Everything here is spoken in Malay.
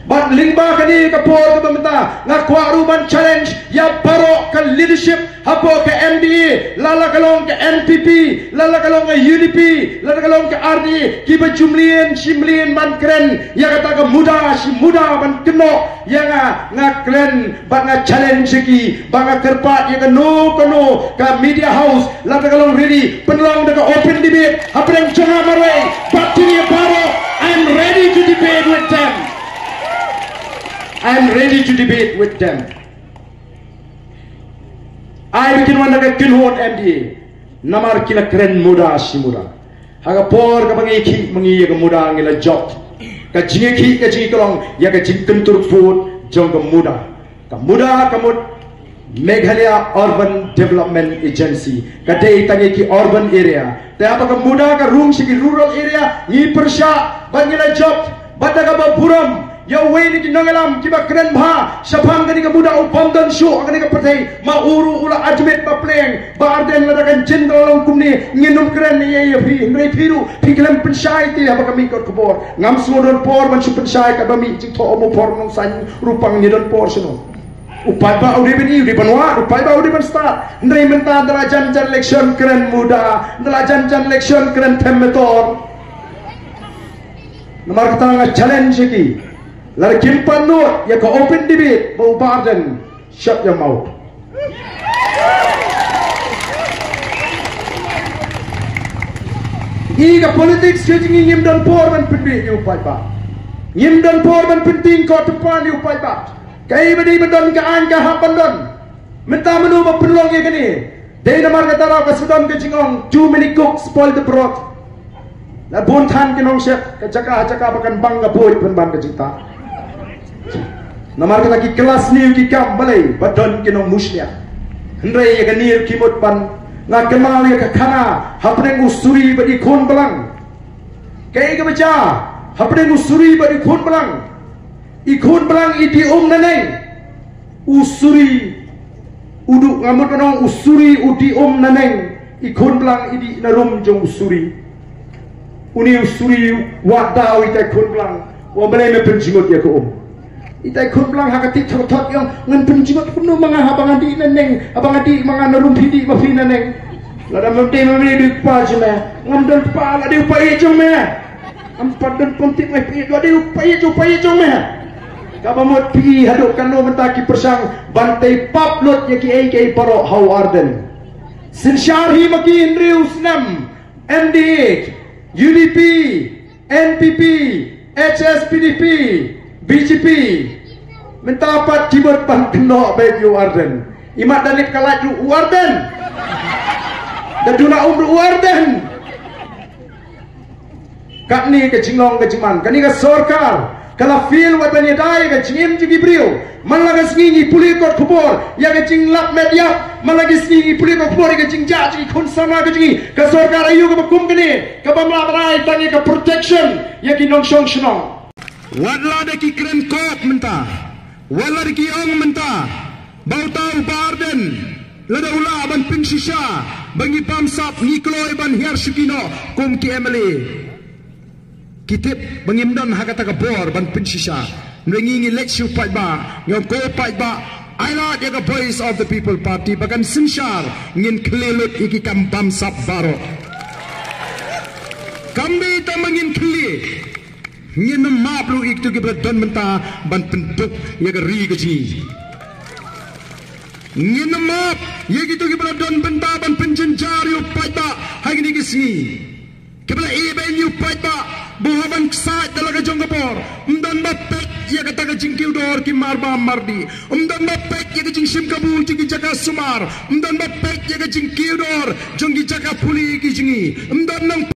Bat lingba kani kapor ke pemerintah ngakwa ruban challenge ya baro ke leadership hapo ke MDA lala kalong ke NPP lala kalong ke UDP lala kalong ke RD kiba jumlien simlien man keren ya kata ke muda si muda man keno ya ngakren bat nga challenge ki banga kerpat ya ke no ke media house lala kalong ready penlong dekat open debate apa yang jangan marai bat ini baro I'm ready to debate with them. I'm ready to debate with them. I bikin wanda ke kinhon MDA. Namar kila keren muda si muda. Haga por ka bangi mengi ke muda ngila job. Ka jingi kolong ya ka jing kentur food jong ke muda. Ka muda kamut Meghalaya Urban Development Agency. Ka dei tangi ki urban area. Te apa ka muda ka room sigi rural area ni persya bangila job. Bada ka baburam ya wei ni nangalam kiba keren bha sapang kani ka muda upamdan show kani ka patai mauru ula ajmet ba pleng ba arden ladakan jenderal long kumni nginum keren ye ye phi ngrei phiru phiklam pensyai ti apa kami ko kebor ngam sudon por man su pensyai ka bami jing tho omo por nong san rupang ni don por sino upai ba udi bini udi banwa upai ba udi ban start ngrei menta dalajan jan election keren muda dalajan jan election keren temetor nomor kata challenge ki lalu kimpan nur ya ke open debate bau barden shut your mouth. Iga politics ke jingi ngim dan por man pendik you upai ba ngim dan por man penting ko depan you upai ba kai bedi bedon ke an ka hapan don menta menu ba penlong ye kini dei nomor kata ra ka sudan ke jingong too many cooks spoil the broth la bontan ke nong chef ke jaka bakan bangga boy pen ban ke cita namar kita ki kelas ni ki kam balai badon ki nong muslia hendrai ya ganir ki mot pan na kemal ya khana hapne usuri badi khon balang kai ke baca hapne usuri badi khon balang i khon balang i di nanai usuri udu ngamut nong usuri udi nanai i khon balang i di narum jong usuri uni usuri wadau itai khon balang wa balai me penjingot ya ko itai khun belang hakati thot yang ngan penjingot kuno mga habang adi naneng abang adi mga narumpidi mafi naneng lada mesti mami di pa jema ngam dan pa la di upai jong me ampat dan pontik me pi do di upai jong me ka bamot pi haduk kanu mentaki persang bantai paplot ya ki ai paro how arden sinshar hi maki indri usnam MDA UDP NPP HSPDP BJP minta apa cibut pan kena bagi Warden imat danip kalaju Warden dan duna Warden kat ni ke jinglong ke jiman kani ke sorkar kala feel wat bani dai ke jingim jigi brio man laga singi puli kot kubor ya ke jinglap media man lagi singi puli kot kubor ke jingja jigi kun sama ke jingi ke sorkar ayu ke bakum kini ke bamla barai tani ke protection ya ki nong shong shnong wadla de ki kren kop menta wala de ki ong menta bau tau barden lada ula ban ping shisha bangi pamsap ni kloy ban hiar shikino kum ki emily kitip bangimdan hakata ka bor ban ping shisha ngi lecture pai ba ngom ko pai ba aila de ka voice of the people party bakan sinshar ngin klelut iki kam pamsap baro kambi tamangin kli ngin maplu iktu ke don menta ban penduk ya ke ri ke sini ngin map ya gitu ke don benta ban penjenjar yu pada hari ni ke sini ke bela eben yu pada buhaban ksat dalaga jong kapor umdan bapet ya kata ke jingkiu dor ki marba mardi umdan bapet ya ke jing sim kabul jing jaka sumar umdan bapet ya ke jingkiu dor jong jaka puli ki jingi umdan nang